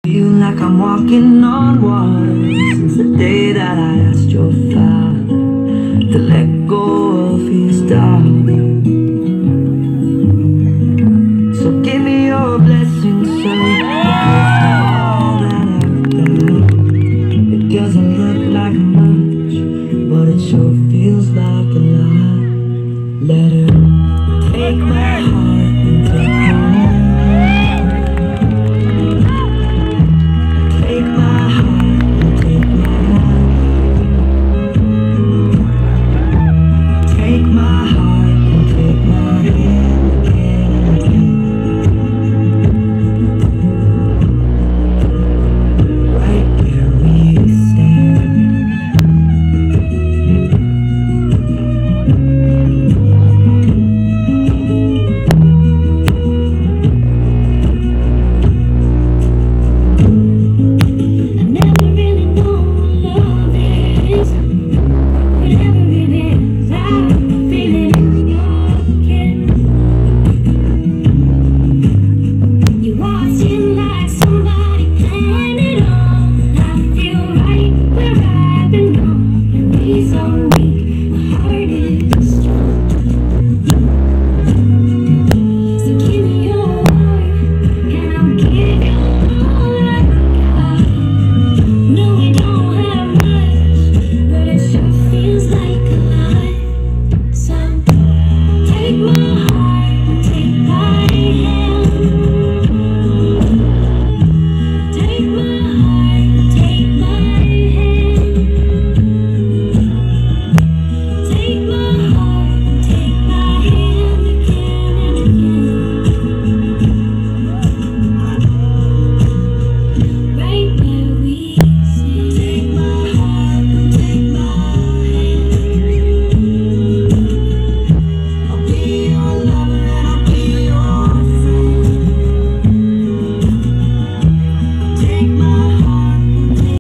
Feel like I'm walking on water since the day that I asked your father to let go of his daughter. So give me your blessing, son.